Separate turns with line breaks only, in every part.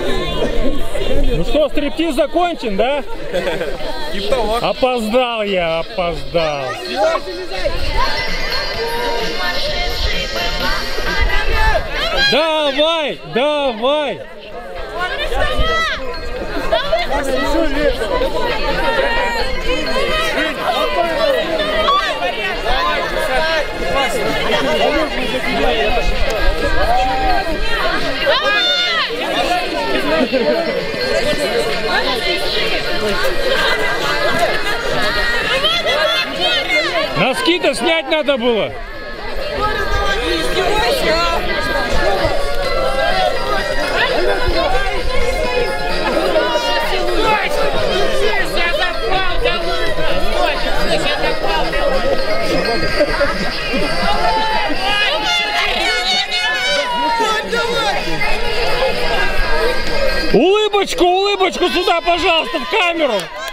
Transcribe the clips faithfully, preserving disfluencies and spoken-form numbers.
Ну что, стриптиз закончен, да? Опоздал я, опоздал. Давай, давай. Носки-то снять надо было. Улыбочку, улыбочку сюда, пожалуйста, в камеру.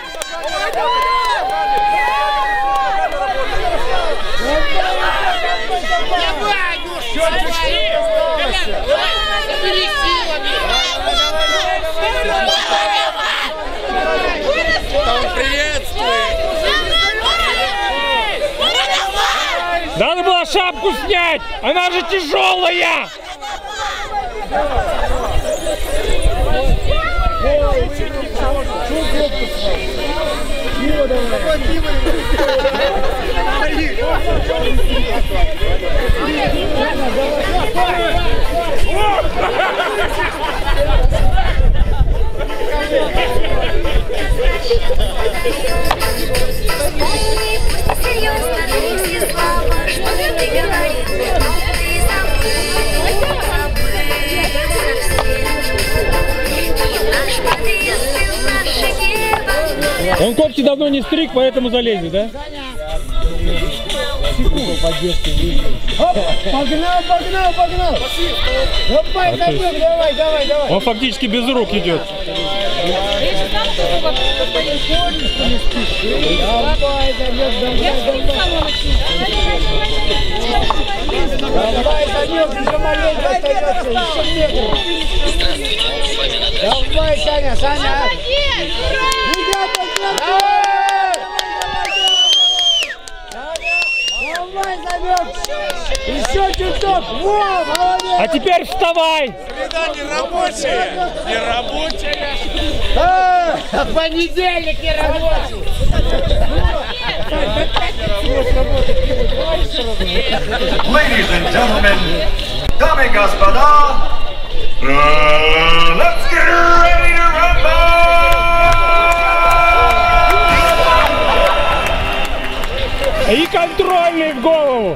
Надо было шапку снять, она же тяжелая. Он когти давно не стриг, поэтому залезет, да?
Оп, погнал, погнал, погнал! Давай, давай, давай, давай, давай!
Он фактически без рук идет.
Давай, Санек, давай, давай! Давай, Санек, еще маленько остается, еще метр! Давай, Саня, Саня! Давай, Санек! Еще чуток! Во, молодец!
А теперь вставай!
Среда не рабочая! Не рабочая!
А, понедельник не рабочий!
Ladies and gentlemen, дамы и господа, uh, let's get ready to rumble!
И контрольный в голову!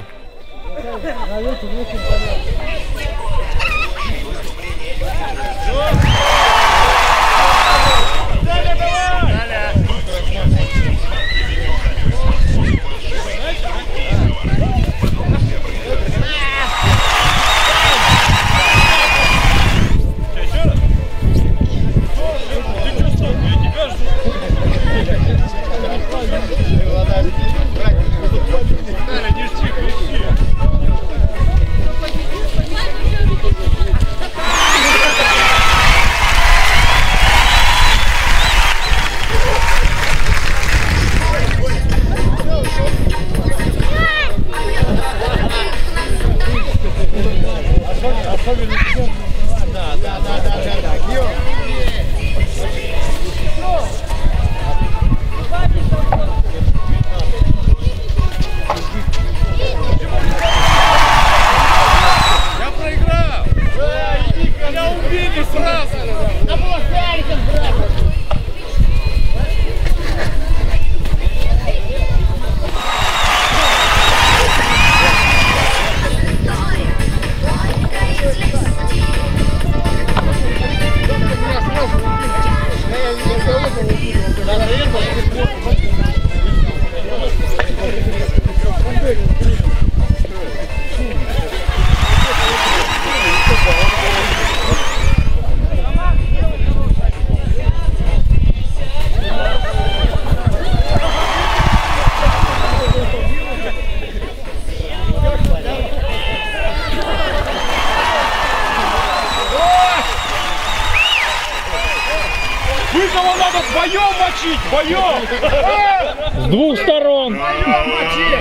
Каждого надо вдвоем мочить, вдвоем!
С двух сторон.
Вдвоем мочить!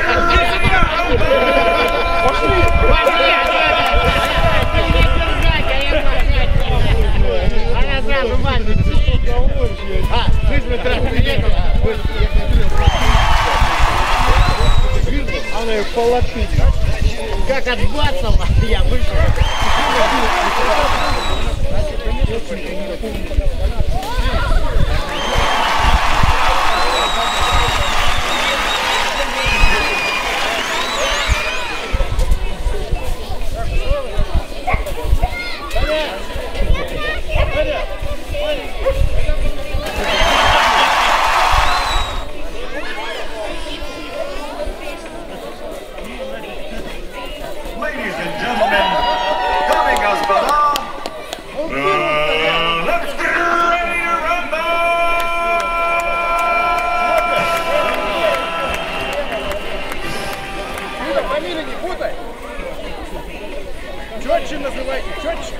Пошли!
Она сразу ванну. А, жизнь сразу приехала. Она ее полотит. Как отбацала, я вышел.
Ladies and gentlemen, дамы и господа, uh, let's get ready to rumble!
Фамилию не путай! Четче называйте, четче!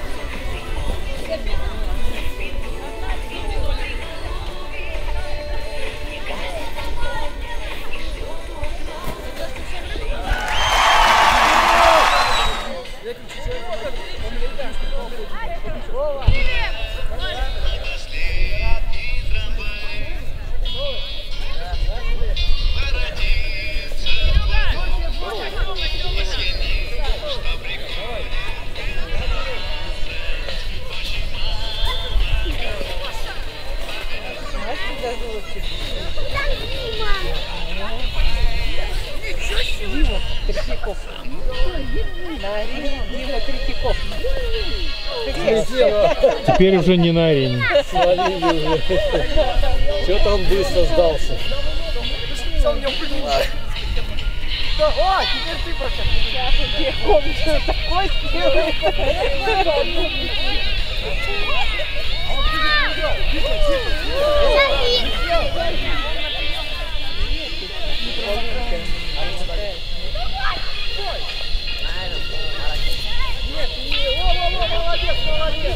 Дима Третьяков. На арене Дима Третьяков.
Теперь уже не на арене.
Свалили уже. Что-то он быстро сдался.
О, теперь ты просто. Сейчас он тебе комнату такой сделает.
Молодец, молодец.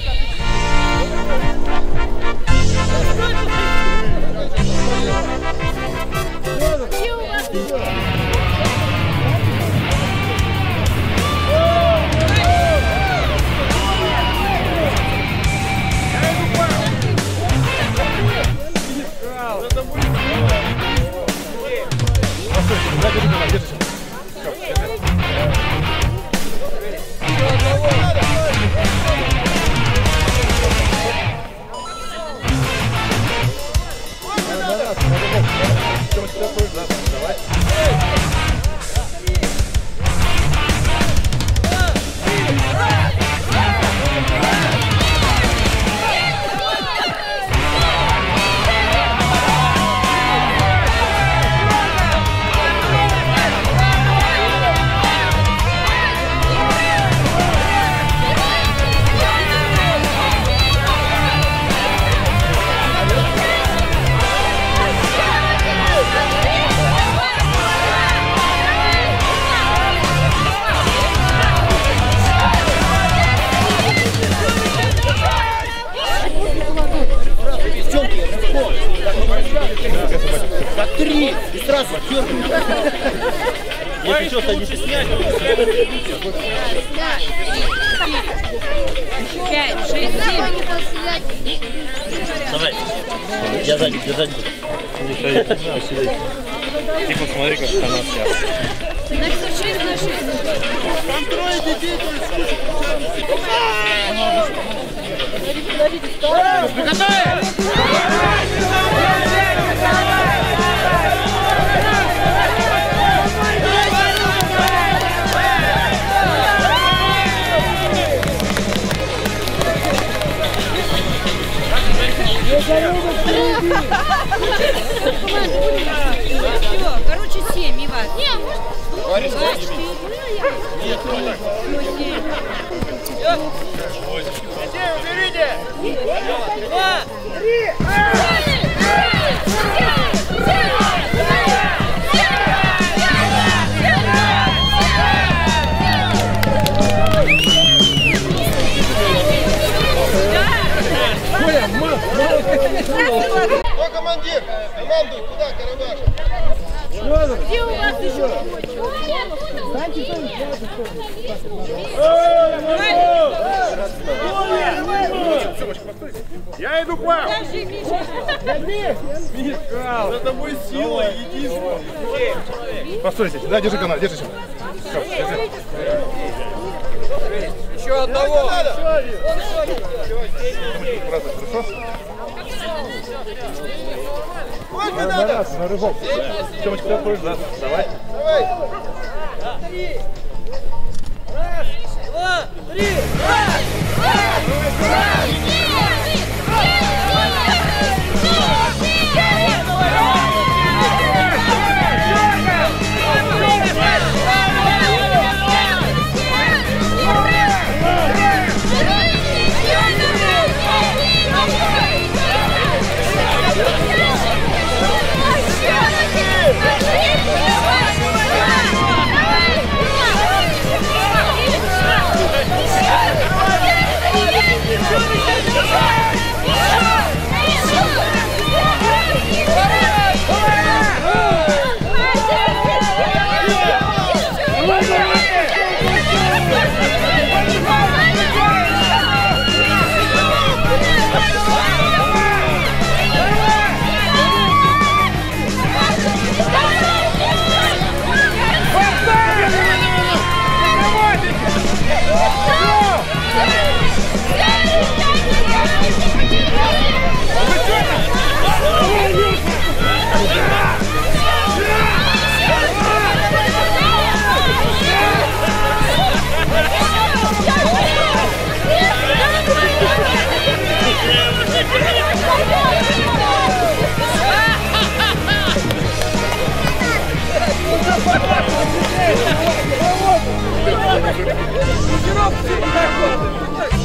Как три! И сразу дернул. Если что-то не стесняйся.
Пять, шесть, семь.
Давай. Я сзади, я сзади.
Ты посмотри, как она вся.
Значит, шесть на шесть.
Там трое детей,
Короче, семь, Иван. Не, может...
Борис,
Нет,
детей уберите!
Два! Три!
Коля, мало, мало.
Я иду к вам!
Подожди, Миша.
Миха, это мой сила, единство.
Постойте, да, держи канал, держи.
Еще одного!
На, на раз, на рывок. Тёмочка, ты отходишь, да? Давай.
Три. Раз, два, три. Раз, Тренировка!